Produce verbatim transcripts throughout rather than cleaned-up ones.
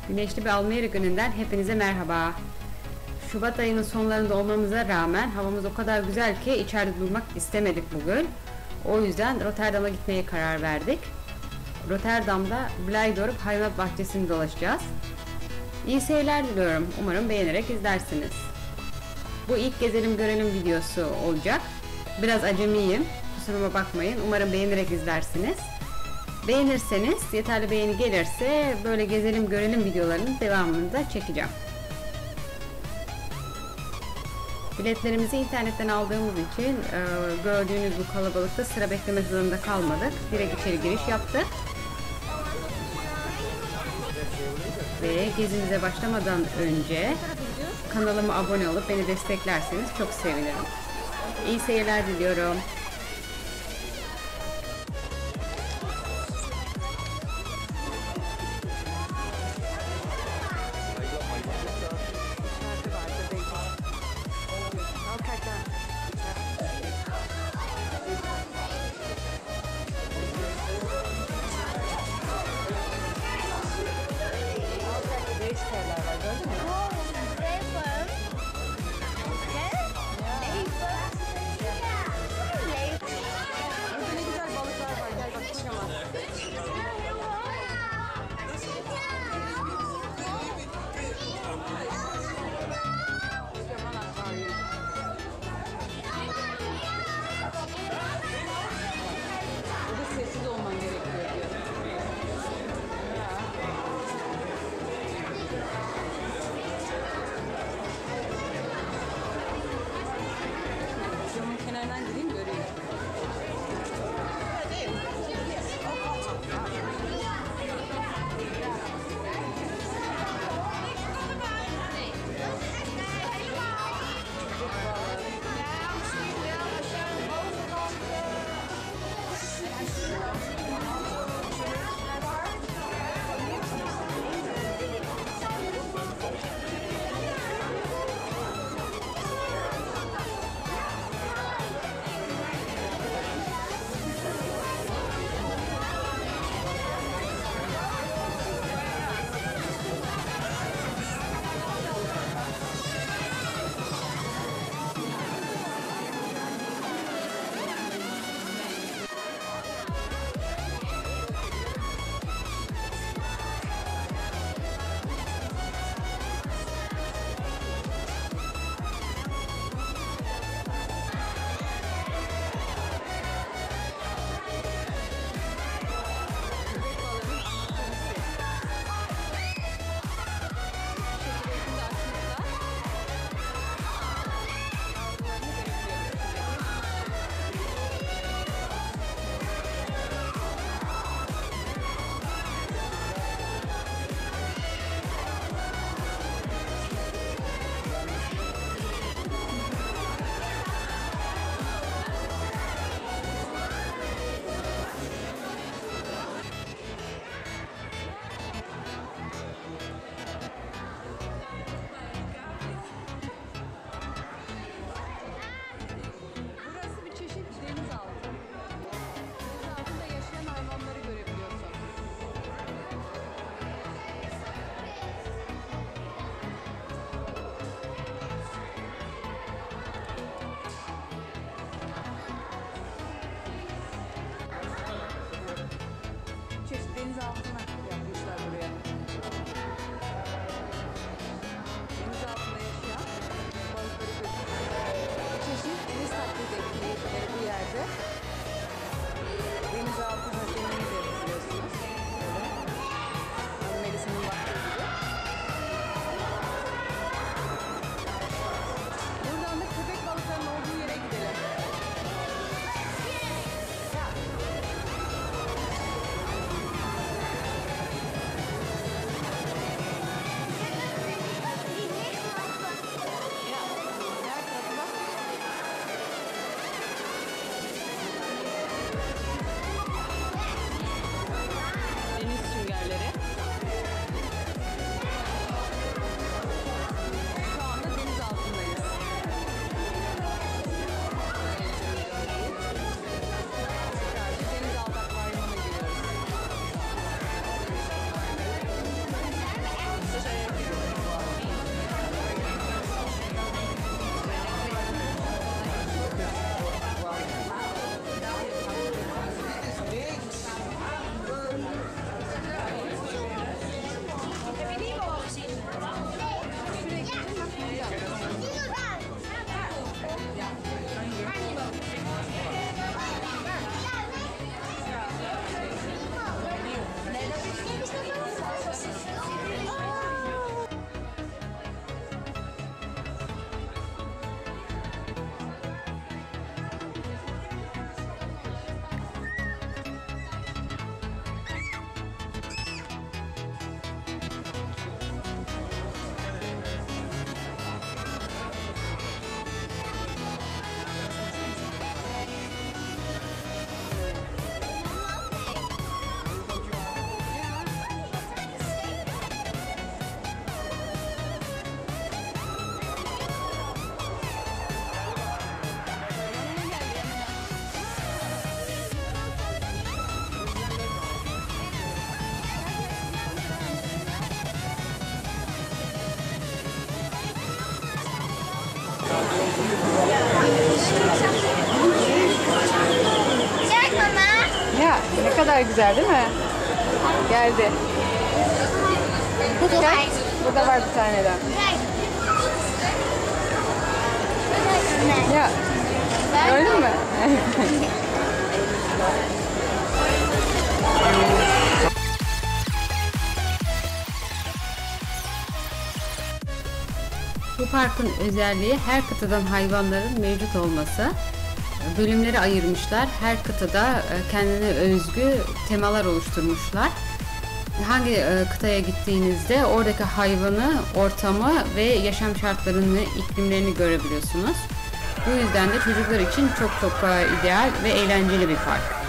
Güneşli bir Almere gününden hepinize merhaba. Şubat ayının sonlarında olmamıza rağmen havamız o kadar güzel ki içeride durmak istemedik bugün. O yüzden Rotterdam'a gitmeye karar verdik. Rotterdam'da Blijdorp Hayvanat Bahçesi'ni dolaşacağız. İyi seyirler diliyorum. Umarım beğenerek izlersiniz. Bu ilk gezelim görelim videosu olacak. Biraz acemiyim. Kusuruma bakmayın. Umarım beğenerek izlersiniz. Beğenirseniz, yeterli beğeni gelirse böyle gezelim görelim videolarının devamını da çekeceğim. Biletlerimizi internetten aldığımız için e, gördüğünüz bu kalabalıkta sıra beklemek zorunda kalmadık. Direkt içeri giriş yaptık. Ve gezimize başlamadan önce kanalıma abone olup beni desteklerseniz çok sevinirim. İyi seyirler diliyorum. Ya ne kadar güzel değil mi? Geldi. Gel. Burada var bir tane daha. Ya. Gördün mü? Bu parkın özelliği her kıtadan hayvanların mevcut olması. Bölümleri ayırmışlar. Her kıtada kendine özgü temalar oluşturmuşlar. Hangi kıtaya gittiğinizde oradaki hayvanı, ortamı ve yaşam şartlarını, iklimlerini görebiliyorsunuz. Bu yüzden de çocuklar için çok çok ideal ve eğlenceli bir park.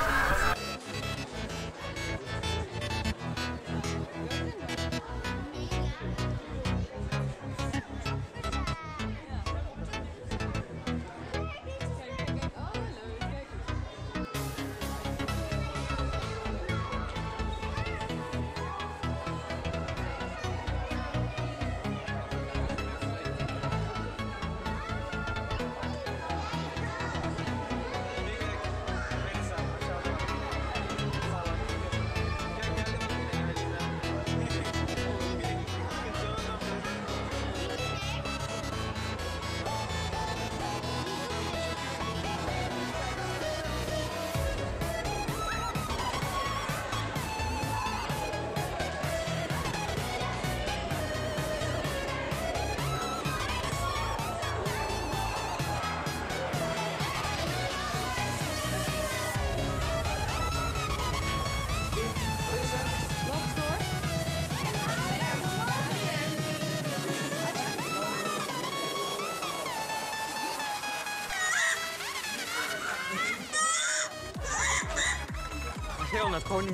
태어나 건이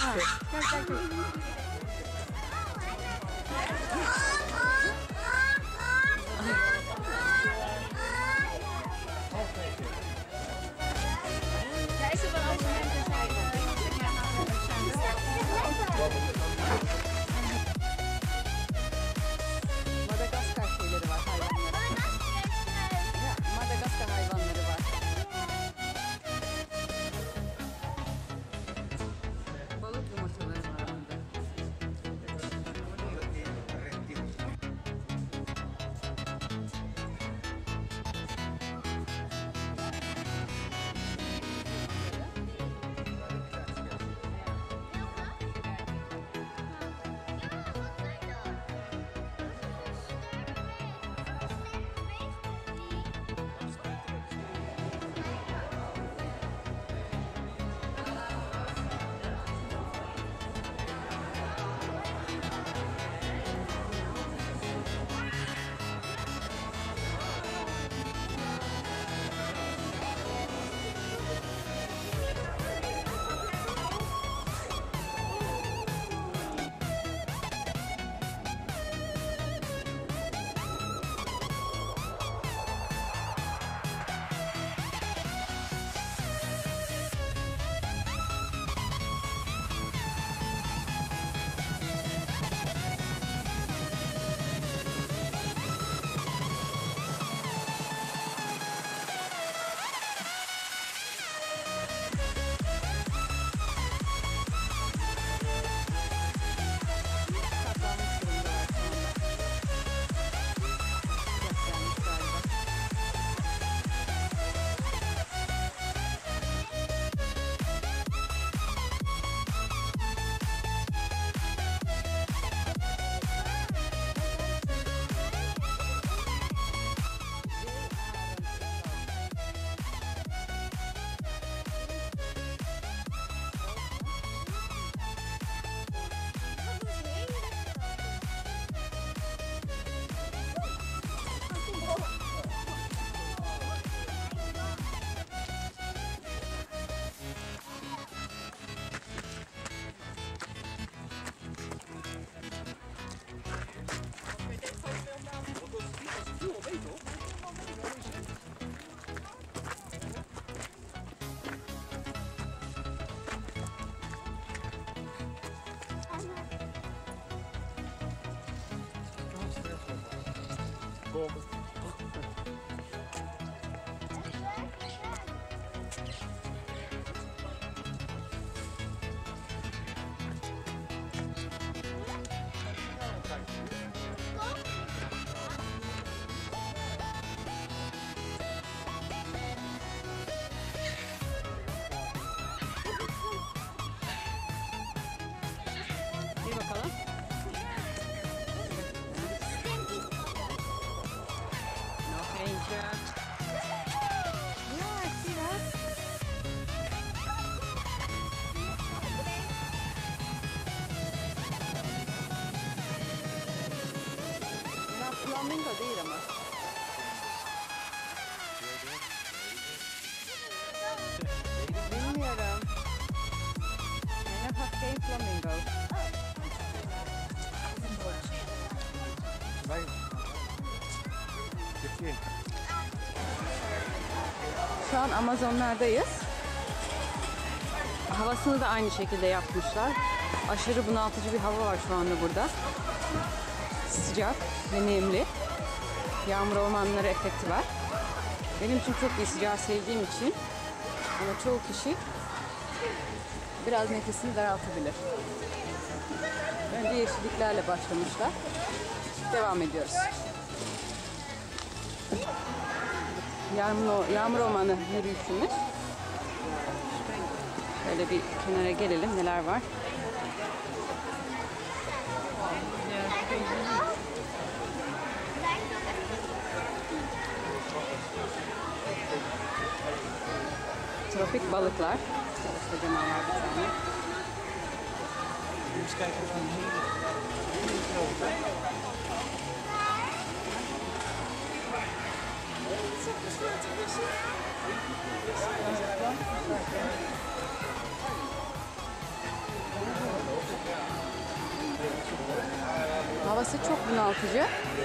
Madagaskar şeyleri var, hayvanları. Ya, Madagaskar hayvanları var. Balık yumurtaları var orada. Flamingo değil ama. Bilmiyorum. Yine Husky Flamingo. Şu an Amazonlardayız. Havasını da aynı şekilde yapmışlar. Aşırı bunaltıcı bir hava var şu anda burada. Sıcak ve nemli. Yağmur ormanları efekti var. Benim için çok iyi, sıcağı sevdiğim için. Ama çoğu kişi biraz nefesini daraltabilir. Önce yeşilliklerle başlamışlar. Devam ediyoruz. Yağmur, yağmur ormanı yürüyüşümüz. Şöyle bir kenara gelelim. Neler var? Tropik balıklar. Kocaman var bir tane. Havası çok bunaltıcı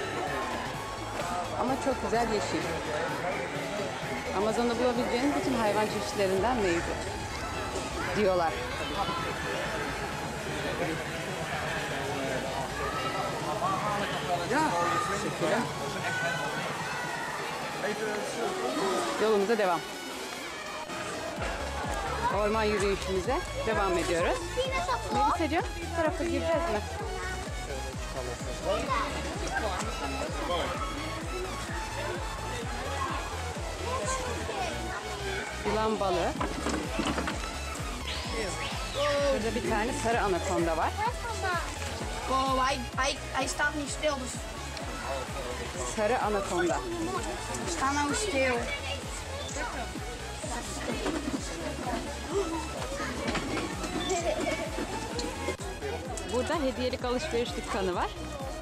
ama çok güzel yeşil. Amazon'da bulabileceğiniz bütün hayvan çeşitlerinden mevcut diyorlar. Teşekkürler. Yolumuza devam. Orman yürüyüşümüze devam ediyoruz. Melisa'cığım, bu tarafa gireceğiz mi? Yılan balığı. Burada bir tane sarı anakonda var. Oh, hij, hij, hij staat niet stil, dus Sarı anakonda. sta nou stil. Burada hediyelik alışveriş dükkanı var.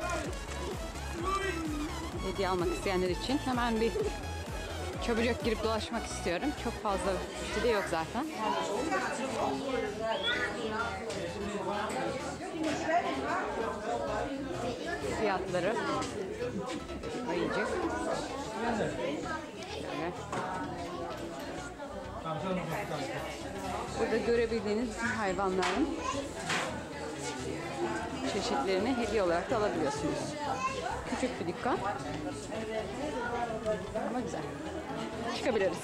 Hediye almak isteyenler için hemen bir çabucak girip dolaşmak istiyorum. Çok fazla müşteri de yok zaten. Fiyatları ayıcık. Şöyle. Burada görebildiğiniz bütün hayvanların çeşitlerini hediye olarak da alabiliyorsunuz. Küçük bir dükkan. Ama güzel. Çıkabiliriz.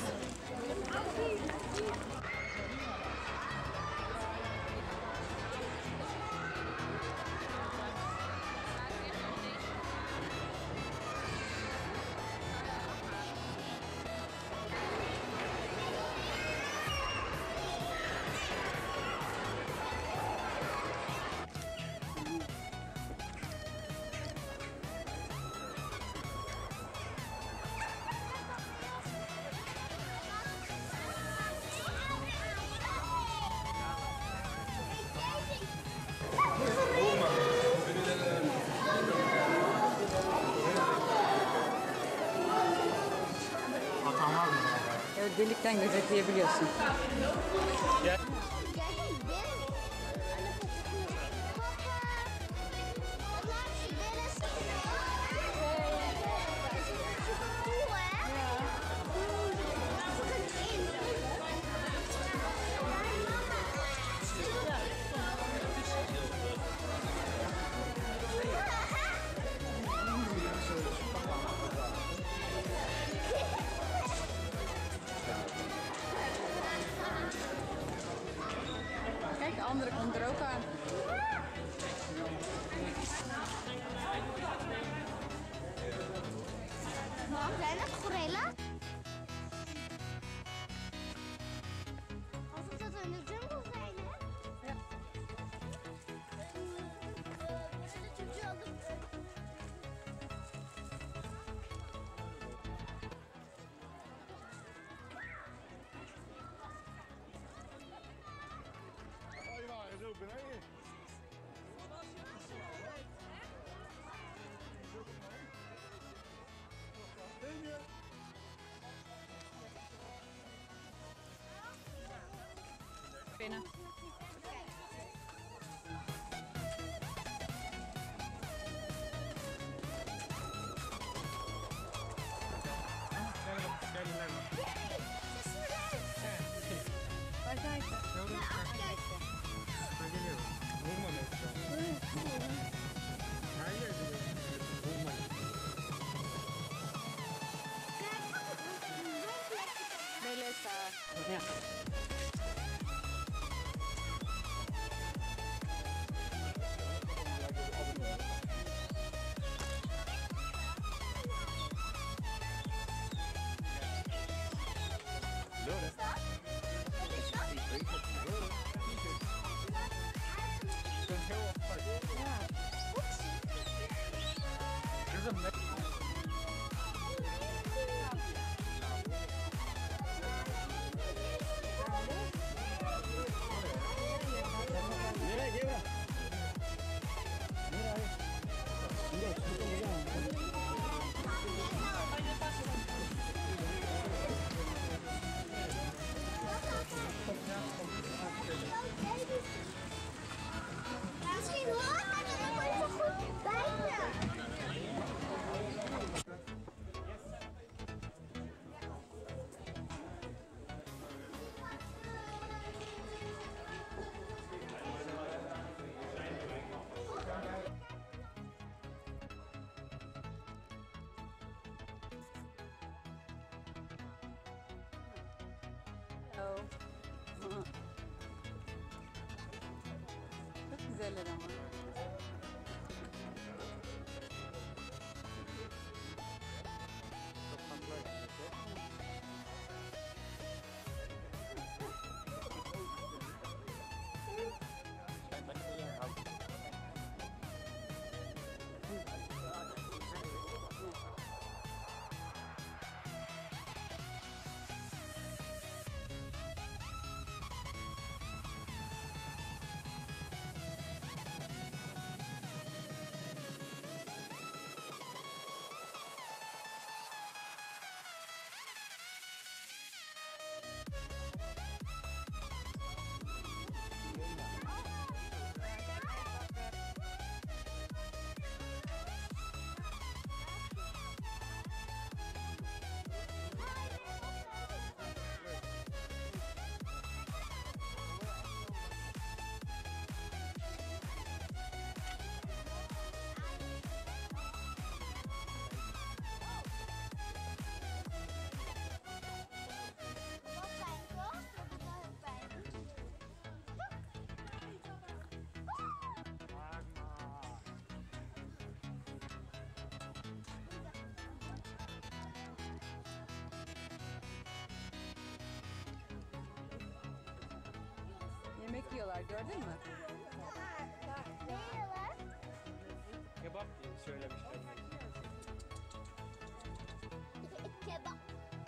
Evet, delikten gözetleyebiliyorsun. Kijk, de andere komt er ook aan. Mam, zijn dat gorillas? Alsof dat in de jungle zijn, hè? Ja. De jungle. Zo beneden. Lena. Çok güzeller ama. Yemek yiyorlar, gördün mü? Ne yiyorlar? Kebap diye söylemişler. Kebap.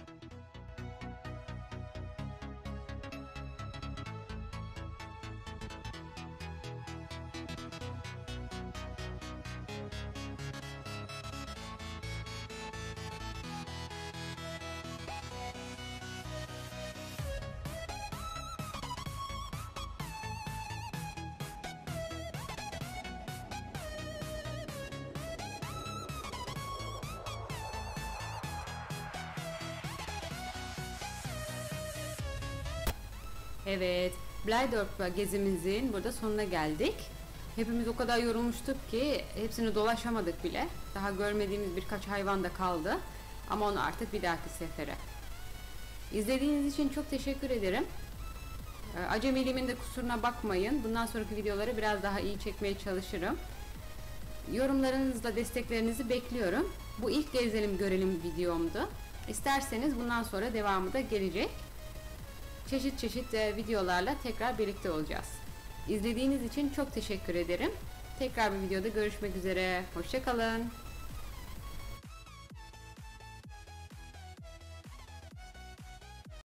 Evet, Blijdorp gezimizin burada sonuna geldik. Hepimiz o kadar yorulmuştuk ki hepsini dolaşamadık bile. Daha görmediğimiz birkaç hayvan da kaldı. Ama onu artık bir dahaki sefere. İzlediğiniz için çok teşekkür ederim. Acemiliğimin de kusuruna bakmayın. Bundan sonraki videoları biraz daha iyi çekmeye çalışırım. Yorumlarınızla desteklerinizi bekliyorum. Bu ilk gezelim görelim videomdu. İsterseniz bundan sonra devamı da gelecek. Çeşit çeşit videolarla tekrar birlikte olacağız. İzlediğiniz için çok teşekkür ederim. Tekrar bir videoda görüşmek üzere. Hoşça kalın.